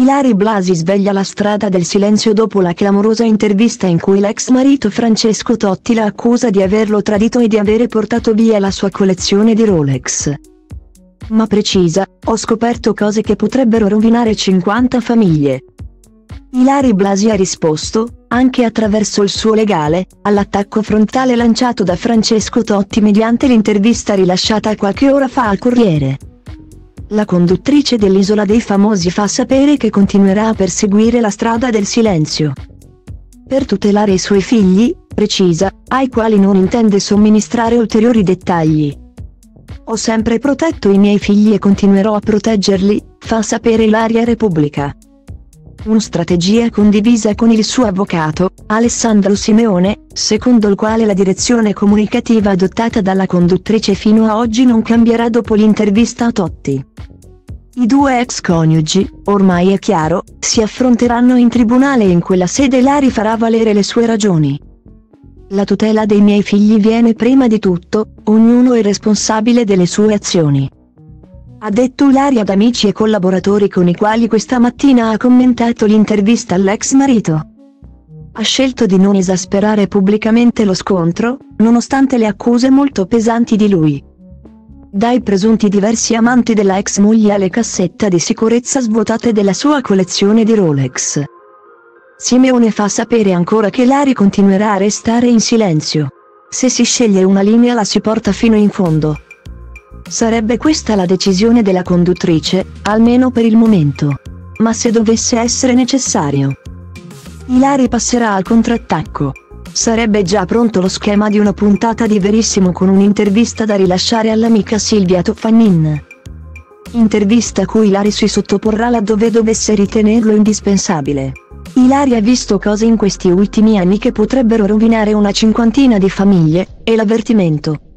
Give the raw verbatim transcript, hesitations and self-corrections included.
Ilary Blasi sveglia la strada del silenzio dopo la clamorosa intervista in cui l'ex marito Francesco Totti la accusa di averlo tradito e di avere portato via la sua collezione di Rolex. Ma precisa: "Ho scoperto cose che potrebbero rovinare cinquanta famiglie". Ilary Blasi ha risposto, anche attraverso il suo legale, all'attacco frontale lanciato da Francesco Totti mediante l'intervista rilasciata qualche ora fa al Corriere. La conduttrice dell'Isola dei Famosi fa sapere che continuerà a perseguire la strada del silenzio per tutelare i suoi figli, precisa, ai quali non intende somministrare ulteriori dettagli. "Ho sempre protetto i miei figli e continuerò a proteggerli", fa sapere Ilaria Repubblica. Una strategia condivisa con il suo avvocato, Alessandro Simeone, secondo il quale la direzione comunicativa adottata dalla conduttrice fino a oggi non cambierà dopo l'intervista a Totti. I due ex coniugi, ormai è chiaro, si affronteranno in tribunale e in quella sede Ilary farà valere le sue ragioni. "La tutela dei miei figli viene prima di tutto, ognuno è responsabile delle sue azioni", ha detto Ilary ad amici e collaboratori con i quali questa mattina ha commentato l'intervista all'ex marito. Ha scelto di non esasperare pubblicamente lo scontro, nonostante le accuse molto pesanti di lui. Dai presunti diversi amanti della ex moglie alle cassette di sicurezza svuotate della sua collezione di Rolex. Simeone fa sapere ancora che Ilary continuerà a restare in silenzio. "Se si sceglie una linea la si porta fino in fondo. Sarebbe questa la decisione della conduttrice, almeno per il momento. Ma se dovesse essere necessario, Ilary passerà al contrattacco. Sarebbe già pronto lo schema di una puntata di Verissimo con un'intervista da rilasciare all'amica Silvia Toffanin. Intervista a cui Ilary si sottoporrà laddove dovesse ritenerlo indispensabile. Ilary ha visto cose in questi ultimi anni che potrebbero rovinare una cinquantina di famiglie, e l'avvertimento